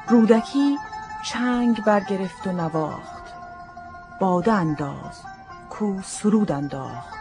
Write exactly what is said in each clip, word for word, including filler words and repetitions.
رودکی چنگ برگرفت و نواخت، باده انداز کو سرود انداخت.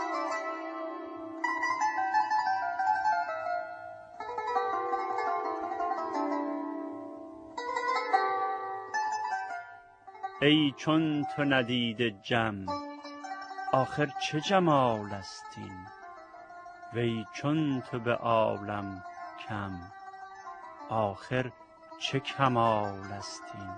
ای چون تو ندید جم، آخر چه جمال است این؟ وی چون تو به عالم کم، آخر چه کمال است این؟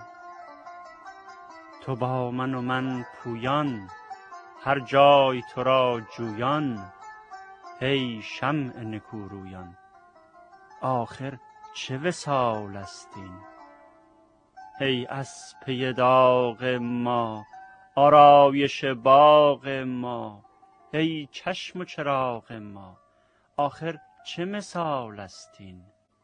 تو با من و من پویان، هر جای تو را جویان. ای شمع نکورویان، آخر چه وصال است این؟ ای از پی داغ ما، آرایش باغ ما. ای چشم و چراغ ما، آخر چه مثال است این؟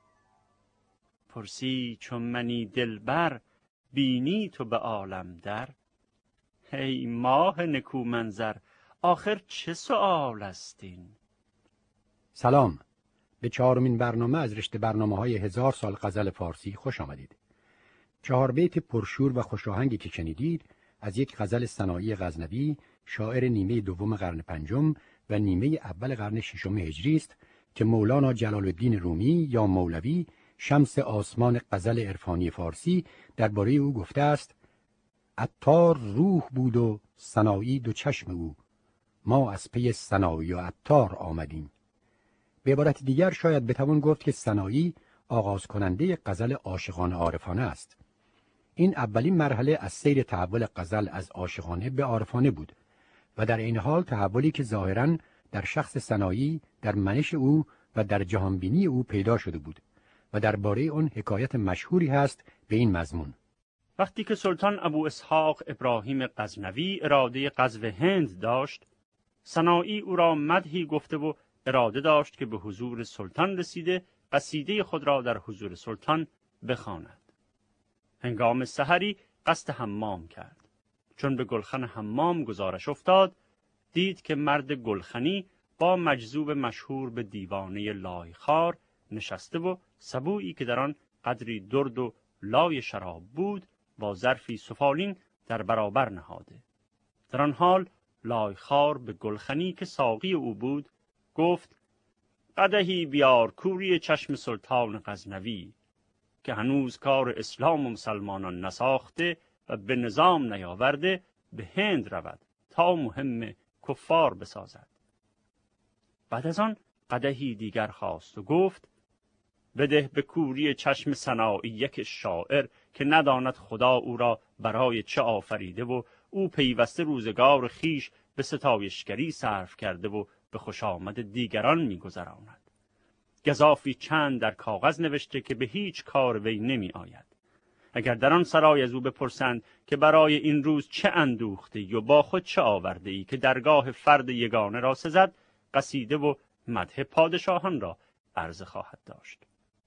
پرسی چون منی دلبر، بینی تو به عالم در. ای ماه نکو منظر، آخر چه سؤال است این؟ سلام، به چهارمین برنامه از رشته برنامه‌های هزار سال غزل فارسی خوش آمدید. چهار بیت پرشور و خوشاهنگی که شنیدید از یک غزل سنایی غزنوی، شاعر نیمه دوم قرن پنجم و نیمه اول قرن ششم هجری است که مولانا جلال الدین رومی یا مولوی، شمس آسمان غزل عرفانی فارسی، درباره او گفته است: عطار روح بود و سنایی دو چشم او، ما از پی سنایی و عطار آمدیم. به عبارت دیگر شاید بتوان گفت که سنایی آغاز کننده غزل عاشقانه عارفانه است. این اولین مرحله از سیر تحول غزل از عاشقانه به عارفانه بود و در این حال تحولی که ظاهراً در شخص سنایی، در منش او و در جهانبینی او پیدا شده بود و درباره اون حکایت مشهوری هست به این مضمون: وقتی که سلطان ابو اسحاق ابراهیم غزنوی اراده غزو هند داشت، سنایی او را مدحی گفته و اراده داشت که به حضور سلطان رسیده قصیده خود را در حضور سلطان بخواند. هنگام سحری قصد حمام کرد. چون به گلخن حمام گزارش افتاد، دید که مرد گلخنی با مجذوب مشهور به دیوانه لایخوار نشسته و سبویی که در آن قدری درد و لای شراب بود با ظرفی سفالین در برابر نهاده. در آن حال لایخوار به گلخنی که ساقی او بود گفت: قدحی بیار کوری چشم سلطان غزنوی که هنوز کار اسلام و مسلمانان نساخته و به نظام نیاورده، به هند رود تا مهم کفار بسازد. بعد از آن قدحی دیگر خواست و گفت: بده به کوری چشم سنایی یک شاعر که نداند خدا او را برای چه آفریده و او پیوسته روزگار خیش به ستایشگری صرف کرده و به خوش آمد دیگران می‌گذراند. گزافی چند در کاغذ نوشته که به هیچ کار وی نمی آید. اگر در آن سرای از او بپرسند که برای این روز چه اندوخته ای و با خود چه آورده ای که درگاه فرد یگانه را سزد، قصیده و مدح پادشاهان را عرضه خواهد داشت.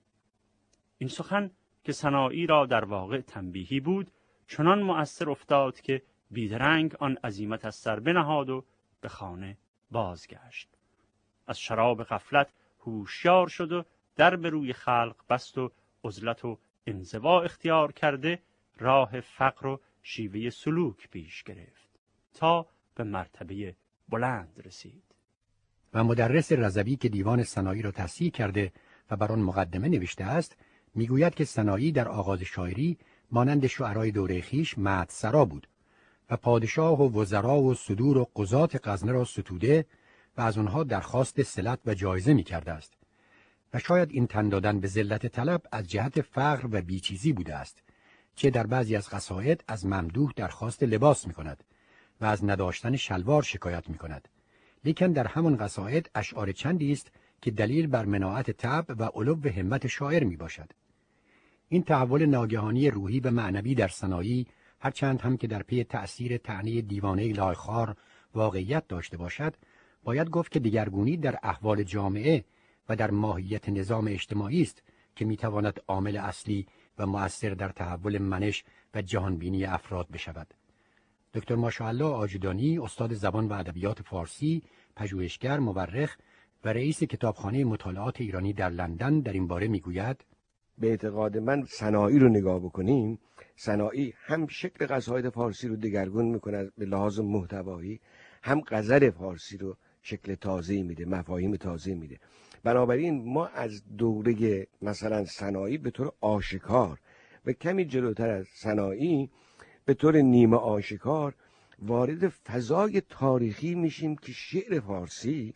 این سخن که سنایی را در واقع تنبیهی بود، چنان مؤثر افتاد که بیدرنگ آن عزیمت از سر بنهاد و به خانه بازگشت. از شراب غفلت هوشیار شد و در به روی خلق بست و عزلت و انزوا اختیار کرده راه فقر و شیوه سلوک پیش گرفت تا به مرتبه بلند رسید. و مدرس رضوی که دیوان سنایی را تصحیح کرده و بر آن مقدمه نوشته است، میگوید که سنایی در آغاز شاعری مانند شعرای دوره خیش مدح‌سرا بود و پادشاه و وزرا و صدور و قضات غزنه را ستوده و از آنها درخواست صلت و جایزه می‌کرده است و شاید این تن دادن به ذلت طلب از جهت فقر و بیچیزی بوده است، چه در بعضی از قصائد از ممدوح درخواست لباس می‌کند و از نداشتن شلوار شکایت می‌کند، لیکن در همان قصائد اشعار چندی است که دلیل بر مناعت طبع و علو همت شاعر میباشد. این تحول ناگهانی روحی به معنوی در سنایی، هرچند هم که در پی تأثیر طعنه دیوانه لایخوار واقعیت داشته باشد، باید گفت که دگرگونی در احوال جامعه و در ماهیت نظام اجتماعی است که میتواند عامل اصلی و مؤثر در تحول منش و جهانبینی افراد بشود. دکتر ماشاءالله آجودانی، استاد زبان و ادبیات فارسی، پژوهشگر، مورخ و رئیس کتابخانه مطالعات ایرانی در لندن در این باره میگوید: به اعتقاد من صناعی رو نگاه بکنیم، صناعی هم شکل قصاید فارسی رو دگرگون میکنه به لحاظ محتوایی، هم غزل فارسی رو شکل تازه‌ای میده، مفاهیم تازه میده. بنابراین ما از دوره مثلا صناعی به طور آشکار و کمی جلوتر از صناعی به طور نیمه آشکار وارد فضای تاریخی میشیم که شعر فارسی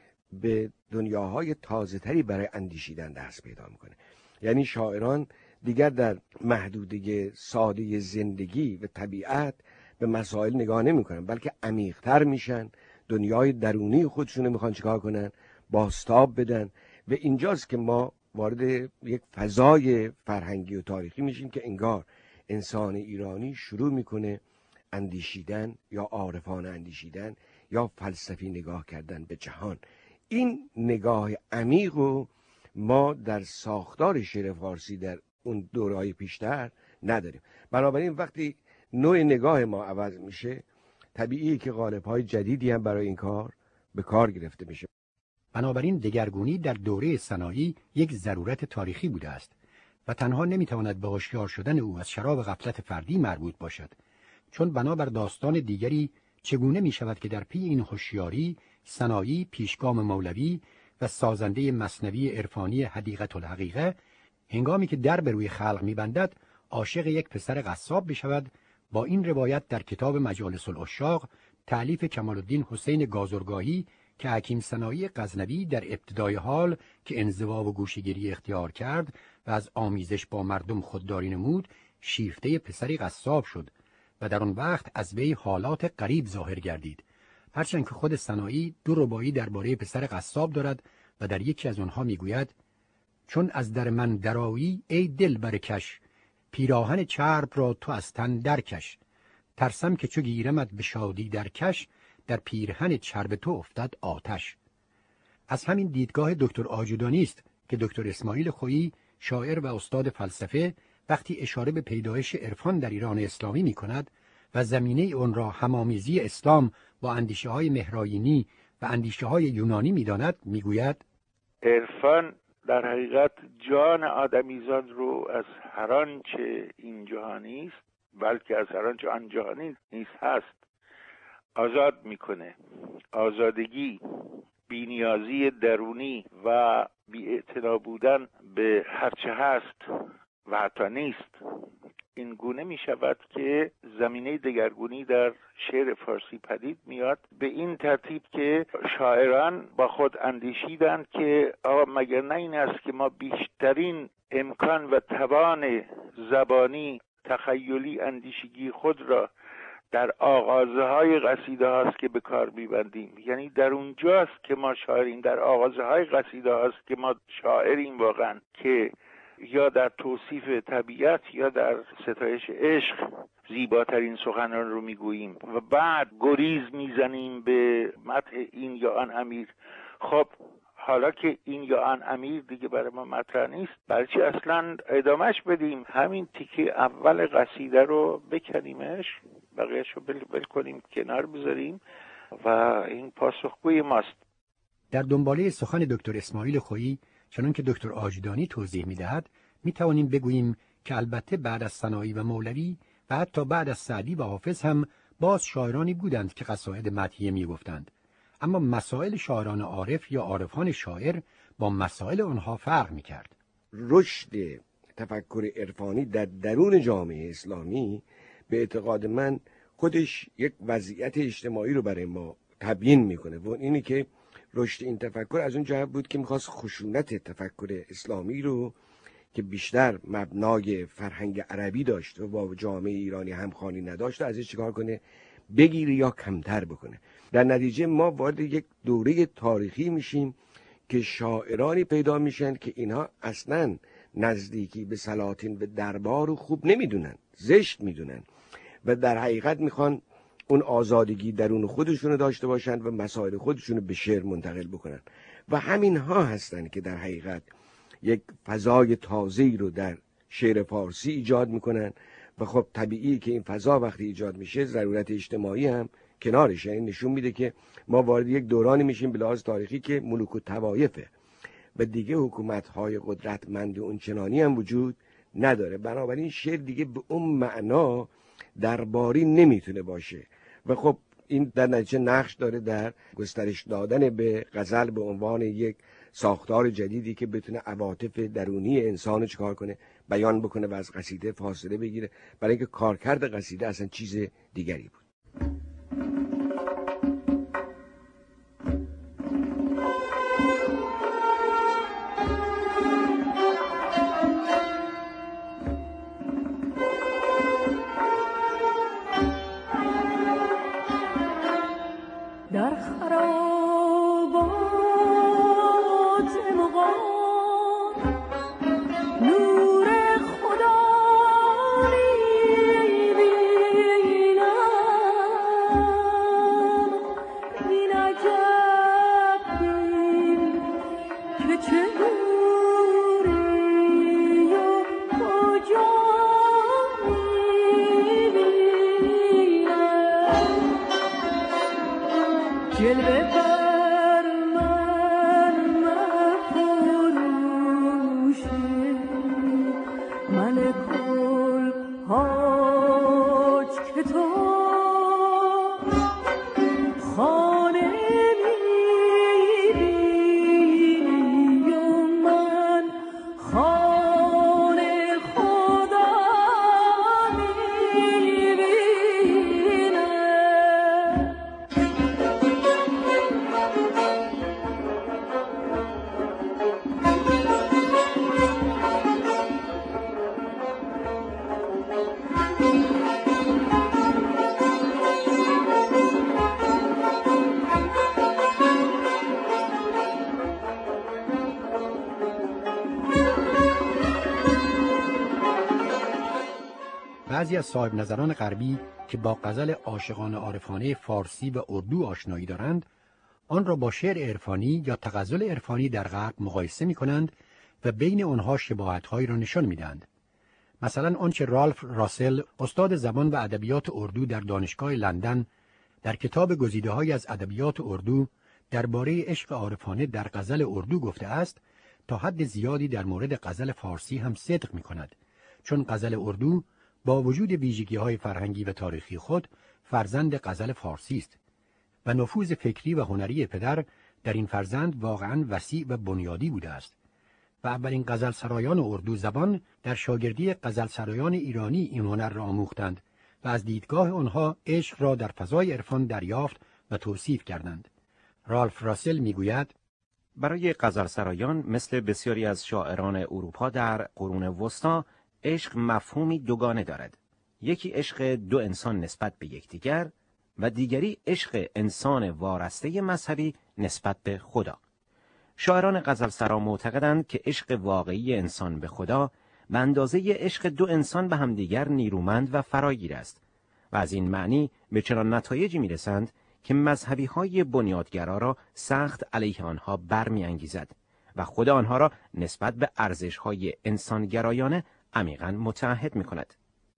به دنیاهای تازه تری برای اندیشیدن دست پیدا میکنه. یعنی شاعران دیگر در محدوده ساده زندگی و طبیعت به مسائل نگاه نمیکنن، بلکه عمیق‌تر میشن، دنیای درونی خودشونو میخوان چیکار کنن؟ بازتاب بدن. و اینجاست که ما وارد یک فضای فرهنگی و تاریخی میشیم که انگار انسان ایرانی شروع میکنه اندیشیدن، یا عارفانه اندیشیدن، یا فلسفی نگاه کردن به جهان. این نگاه عمیق رو ما در ساختار شعر فارسی در اون دوره‌های پیشتر نداریم. بنابراین وقتی نوع نگاه ما عوض میشه، طبیعیه که قالب‌های جدیدی هم برای این کار به کار گرفته میشه. بنابراین دگرگونی در دوره صناعی یک ضرورت تاریخی بوده است و تنها نمیتواند به هوشیار شدن او از شراب غفلت فردی مربوط باشد، چون بنابر داستان دیگری چگونه می شود که در پی این هوشیاری صناعی پیشگام مولوی و سازنده مثنوی عرفانی حدیقة الحقیقه هنگامی که در به روی خلق می‌بندد عاشق یک پسر قصاب بشود. با این روایت در کتاب مجالس العشاق تألیف کمال الدین حسین گازرگاهی که حکیم صناعی غزنوی در ابتدای حال که انزوا و گوشه‌گیری اختیار کرد و از آمیزش با مردم خودداری نمود، شیفته پسری قصاب شد و در آن وقت از وی حالات غریب ظاهر گردید. هرچند که خود صناعی دو رباعی درباره پسر قصاب دارد و در یکی از آنها میگوید: چون از در من درایی ای دل برکش، پیراهن چرب را تو از تن درکش، ترسم که چو گیرمت به شادی درکش، در پیرهن چرب تو افتد آتش. از همین دیدگاه دکتر آجودانی است که دکتر اسماعیل خویی شاعر و استاد فلسفه وقتی اشاره به پیدایش عرفان در ایران اسلامی می کند و زمینه آن را همامیزی اسلام با اندیشه های مهراینی و اندیشه های یونانی می داند، می گوید: عرفان در حقیقت جان آدمیزاد رو از هر آنچه این جهانی است، بلکه از هر آنچه آن جهانی نیست هست، آزاد میکنه. آزادگی، بی‌نیازی درونی و بی‌اعتنا بودن به هرچه هست و حتی نیست، این گونه می شود که زمینه دگرگونی در شعر فارسی پدید میاد، به این ترتیب که شاعران با خود اندیشیدند که آقا مگر نه این است که ما بیشترین امکان و توان زبانی، تخیلی، اندیشگی خود را در آغازه های قصیده هاست که به کار میبندیم. یعنی در اونجاست که ما شاعریم، در آغازه های قصیده هاست که ما شاعریم واقعا، که یا در توصیف طبیعت یا در ستایش عشق زیباترین سخنان رو میگوییم و بعد گریز میزنیم به مدح این یا آن امیر. خب حالا که این یا آن امیر دیگه برای ما مطرح نیست، برای چی اصلا ادامهش بدیم؟ همین تیکه اول قصیده رو بکنیمش، بقیهش رو بل بل کنیم، کنار بذاریم و این پاسخگوی ماست. در دنباله سخن دکتر اسماعیل خویی چنان که دکتر آجودانی توضیح می‌دهد، می‌توانیم بگوییم که البته بعد از صناعی و مولوی و حتی بعد از سعدی و حافظ هم باز شاعرانی بودند که قصاید مدحیه می‌گفتند، اما مسائل شاعران عارف یا عارفان شاعر با مسائل آنها فرق می‌کرد. رشد تفکر عرفانی در درون جامعه اسلامی به اعتقاد من خودش یک وضعیت اجتماعی رو برای ما تبیین می‌کنه و اینی که رشد این تفکر از اون جهت بود که می‌خواست خشونت تفکر اسلامی رو که بیشتر مبنای فرهنگ عربی داشت و با جامعه ایرانی همخوانی نداشت ازش چیکار کنه؟ بگیره یا کمتر بکنه. در نتیجه ما وارد یک دوره تاریخی میشیم که شاعرانی پیدا میشن که اینها اصلاً نزدیکی به سلاطین و دربار رو خوب نمیدونن، زشت میدونن و در حقیقت میخوان اون آزادگی درون خودشونو داشته باشن و مسائل خودشونو به شعر منتقل بکنن و همین ها هستن که در حقیقت یک فضای تازه‌ای رو در شعر فارسی ایجاد میکنن و خب طبیعیه که این فضا وقتی ایجاد میشه ضرورت اجتماعی هم کنارش، یعنی نشون میده که ما وارد یک دورانی میشیم به لحاظ تاریخی که ملوک و طوایفه و دیگه حکومت‌های قدرتمند اون چنانی هم وجود نداره. بنابراین شعر دیگه به اون معنا درباری نمیتونه باشه و خب این در نتیجه نقش داره در گسترش دادن به غزل به عنوان یک ساختار جدیدی که بتونه عواطف درونی انسان رو چکار کنه، بیان بکنه و از قصیده فاصله بگیره، برای اینکه کارکرد قصیده اصلا چیز دیگری بود. در خرابات مغان نور خدا می‌بینم، این عجب دید که چه نوری و کجا می‌بینم، جلوه بر من مفروشه، ملک الحاج که تو خانه می‌بینی و من خانه خدا می‌بینم. بعضی از صاحب نظران غربی که با غزل عاشقانه عارفانه فارسی و اردو آشنایی دارند، آن را با شعر عرفانی یا تغزل عرفانی در غرب مقایسه می‌کنند و بین آنها شباهت‌هایی را نشان می‌دهند. مثلا آنچه رالف راسل، استاد زبان و ادبیات اردو در دانشگاه لندن، در کتاب گزیده‌هایی از ادبیات اردو درباره عشق عارفانه در غزل اردو گفته است، تا حد زیادی در مورد غزل فارسی هم صدق می‌کند، چون غزل اردو با وجود ویژگی‌های فرهنگی و تاریخی خود فرزند غزل فارسی است و نفوذ فکری و هنری پدر در این فرزند واقعاً وسیع و بنیادی بوده است و اولین غزلسرایان اردو زبان در شاگردی غزلسرایان ایرانی این هنر را آموختند و از دیدگاه آنها عشق را در فضای عرفان دریافت و توصیف کردند. رالف راسل میگوید: برای غزلسرایان مثل بسیاری از شاعران اروپا در قرون وسطا، عشق مفهومی دوگانه دارد. یکی عشق دو انسان نسبت به یکدیگر و دیگری عشق انسان وارسته مذهبی نسبت به خدا. شاعران غزلسرا معتقدند که عشق واقعی انسان به خدا به اندازه عشق دو انسان به همدیگر نیرومند و فراگیر است و از این معنی به چنان نتایجی میرسند که مذهبی‌های بنیادگرا را سخت علیه آنها برمی‌انگیزد و خدا آنها را نسبت به ارزش‌های انسانگرایانه عمیقاً متعهد می‌کند.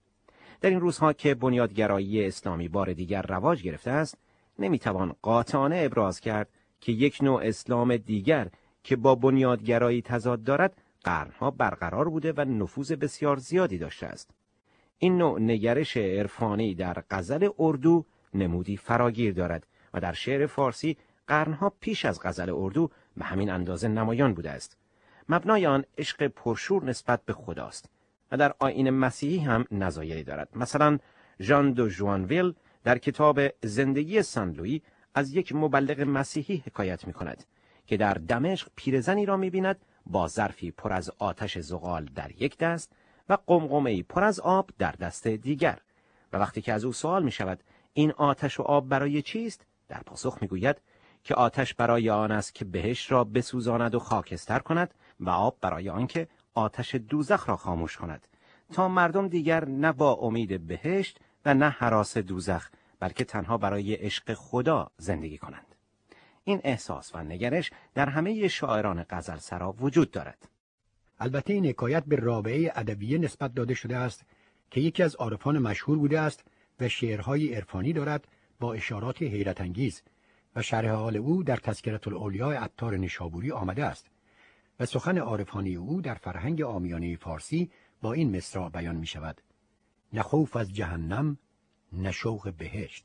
در این روزها که بنیادگرایی اسلامی بار دیگر رواج گرفته است، نمی‌توان قاطعانه ابراز کرد که یک نوع اسلام دیگر که با بنیادگرایی تضاد دارد، قرنها برقرار بوده و نفوذ بسیار زیادی داشته است. این نوع نگرش عرفانی در غزل اردو نمودی فراگیر دارد و در شعر فارسی قرنها پیش از غزل اردو به همین اندازه نمایان بوده است. مبنای آن عشق پرشور نسبت به خداست و در آیین مسیحی هم نظایری دارد. مثلا ژان دو ژوانویل در کتاب زندگی سن لویی از یک مبلغ مسیحی حکایت می کند که در دمشق پیرزنی را می بیند با ظرفی پر از آتش زغال در یک دست و قمقمه‌ای پر از آب در دست دیگر، و وقتی که از او سوال می شود این آتش و آب برای چیست، در پاسخ می گوید که آتش برای آن است که بهشت را بسوزاند و خاکستر کند و آب برای آن که آتش دوزخ را خاموش کند، تا مردم دیگر نه با امید بهشت و نه هراس دوزخ، بلکه تنها برای عشق خدا زندگی کنند. این احساس و نگرش در همه شاعران غزلسرا وجود دارد. البته این حکایت به رابعه ادبیه نسبت داده شده است که یکی از عارفان مشهور بوده است و شعرهای عرفانی دارد با اشارات حیرت انگیز و شرح حال او در تذکرة الاولیاء عطار نیشابوری آمده است و سخن عارفانه او در فرهنگ عامیانه فارسی با این مصرع بیان می شود: نه خوف از جهنم، نه شوق بهشت.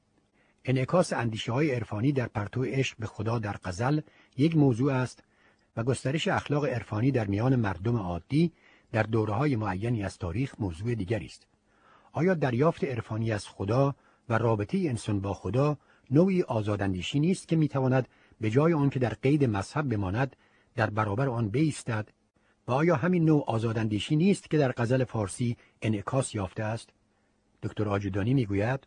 انعکاس اندیشه های عرفانی در پرتو عشق به خدا در غزل یک موضوع است و گسترش اخلاق عرفانی در میان مردم عادی در دوره‌های معینی از تاریخ موضوع دیگری است. آیا دریافت عرفانی از خدا و رابطه انسان با خدا نوعی آزاداندیشی نیست که میتواند به جای آن که در قید مذهب بماند در برابر آن بایستد؟ و آیا همین نوع آزاداندیشی نیست که در غزل فارسی انعکاس یافته است؟ دکتر آجودانی میگوید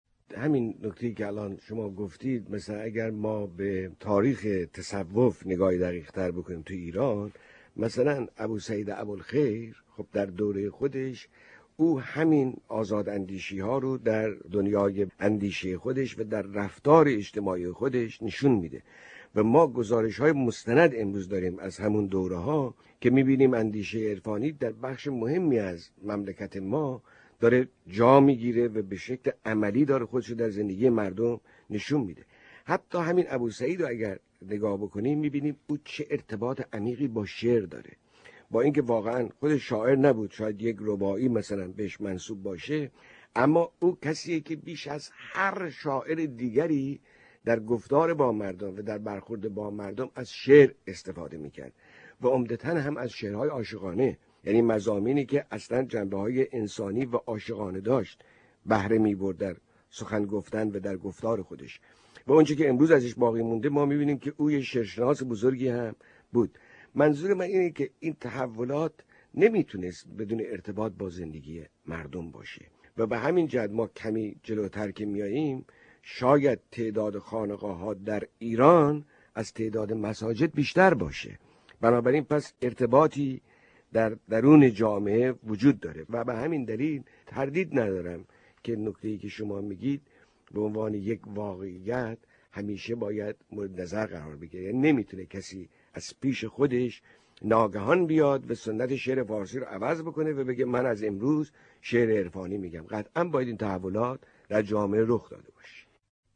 همین نکته‌ای که الان شما گفتید، مثلا اگر ما به تاریخ تصوف نگاهی دقیق‌تر بکنیم تو ایران، مثلا ابو سعید ابوالخیر خب در دوره خودش او همین آزاد اندیشی ها رو در دنیای اندیشه خودش و در رفتار اجتماعی خودش نشون میده و ما گزارش های مستند امروز داریم از همون دوره ها که میبینیم اندیشه عرفانی در بخش مهمی از مملکت ما داره جا میگیره و به شکل عملی داره خودش در زندگی مردم نشون میده. حتی همین ابو سعید رو اگر نگاه بکنیم میبینیم او چه ارتباط عمیقی با شعر داره، با اینکه واقعا خود شاعر نبود، شاید یک رباعی مثلا بهش منسوب باشه، اما او کسیه که بیش از هر شاعر دیگری در گفتار با مردم و در برخورد با مردم از شعر استفاده میکرد و عمدتاً هم از شعرهای عاشقانه، یعنی مضامینی که اصلا جنبه‌های انسانی و عاشقانه داشت بهره می‌برد در سخن گفتن و در گفتار خودش. و اونچه که امروز ازش باقی مونده ما می‌بینیم که او یه شعرشناس بزرگی هم بود. منظور من اینه که این تحولات نمیتونست بدون ارتباط با زندگی مردم باشه و به همین جهت ما کمی جلوتر که میاییم شاید تعداد خانقاه‌ها در ایران از تعداد مساجد بیشتر باشه. بنابراین پس ارتباطی در درون جامعه وجود داره و به همین دلیل تردید ندارم که نکته‌ای که شما میگید به عنوان یک واقعیت همیشه باید مورد نظر قرار بگیره. یعنی نمیتونه کسی از پیش خودش ناگهان بیاد و سنت شعر فارسی رو عوض بکنه و بگه من از امروز شعر عرفانی میگم. قطعا باید این تحولات در جامعه رخ داده باشه.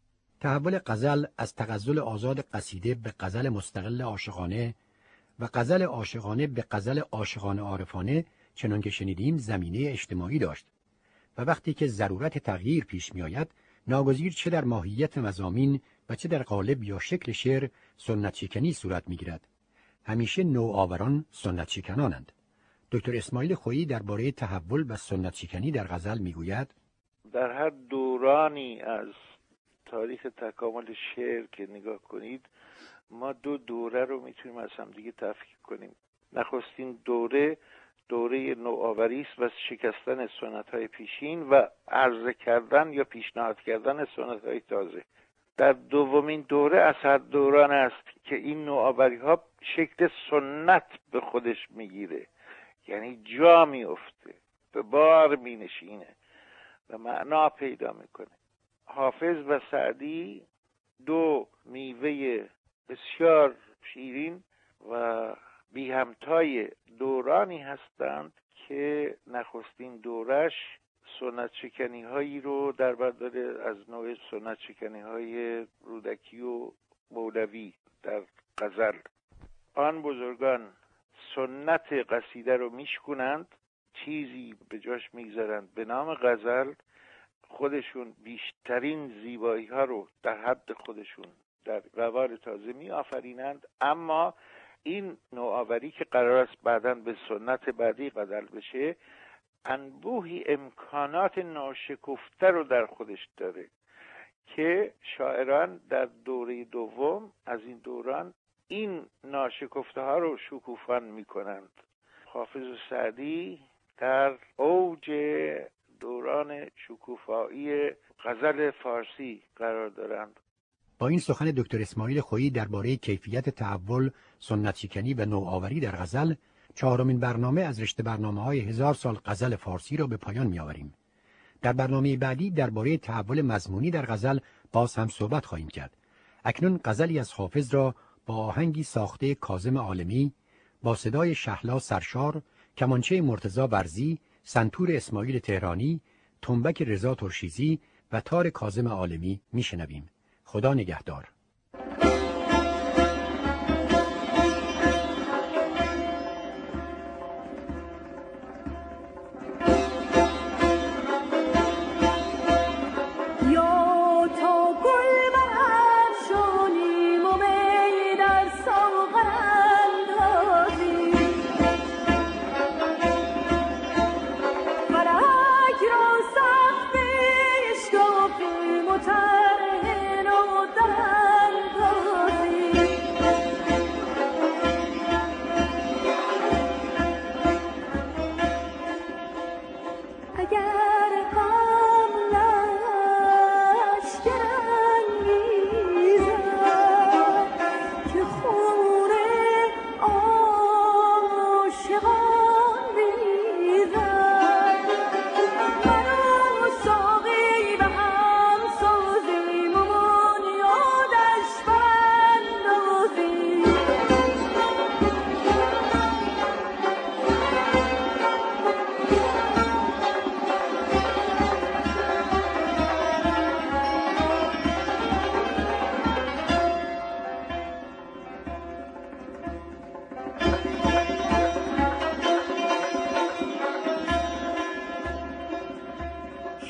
تحول غزل از تغزل آزاد قصیده به غزل مستقل عاشقانه و غزل عاشقانه به غزل عاشقانه عارفانه چنان که شنیدیم زمینه اجتماعی داشت و وقتی که ضرورت تغییر پیش می آید ناگزیر چه در ماهیت مضامین و چه در قالب یا شکل شعر سنت شکنی صورت می گیرد. همیشه نوآوران سنت شکنانند. دکتر اسماعیل خویی درباره تحول و سنت شکنی در غزل می گوید در هر دورانی از تاریخ تکامل شعر که نگاه کنید ما دو دوره رو میتونیم از هم دیگه تفکیک کنیم. نخستین دوره دوره نوآوری است و شکستن سنت‌های پیشین و عرضه کردن یا پیشنهاد کردن سنت‌های تازه. در دومین دوره از هر دوران است که این نوآوری‌ها شکل سنت به خودش میگیره، یعنی جا میفته، به بار مینشینه و معنا پیدا میکنه. حافظ و سعدی دو میوه بسیار شیرین و بی همتای دورانی هستند که نخستین دورش سنت شکنی هایی رو در بر داره از نوع سنت شکنی های رودکی و مولوی در غزل. آن بزرگان سنت قصیده رو میشکنند، چیزی به جاش میگذارند به نام غزل، خودشون بیشترین زیبایی ها رو در حد خودشون در قوار تازه می آفرینند. اما این نوآوری که قرار است بعداً به سنت بعدی بدل بشه انبوهی امکانات ناشکفته رو در خودش داره که شاعران در دوره دوم از این دوران این ناشکفته ها رو شکوفان می کنند. حافظ و سعدی در اوج دوران شکوفایی غزل فارسی قرار دارند. با این سخن دکتر اسماعیل خویی درباره کیفیت تحول، سنت شکنی و نوآوری در غزل، چهارمین برنامه از رشته برنامه‌های هزار سال غزل فارسی را به پایان می‌آوریم. در برنامه بعدی درباره تحول مضمونی در غزل باز هم صحبت خواهیم کرد. اکنون غزلی از حافظ را با آهنگی ساخته کاظم عالمی، با صدای شهلا سرشار، کمانچه مرتضی ورزی، سنتور اسماعیل تهرانی، تنبک رضا ترشیزی و تار کاظم عالمی میشنویم. خدا نگهدار.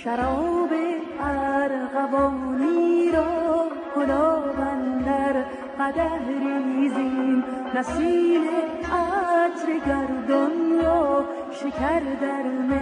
شراب ارغوانی را گلاب اندر قدح ریزیم، نسیم عطر گردان را شکر در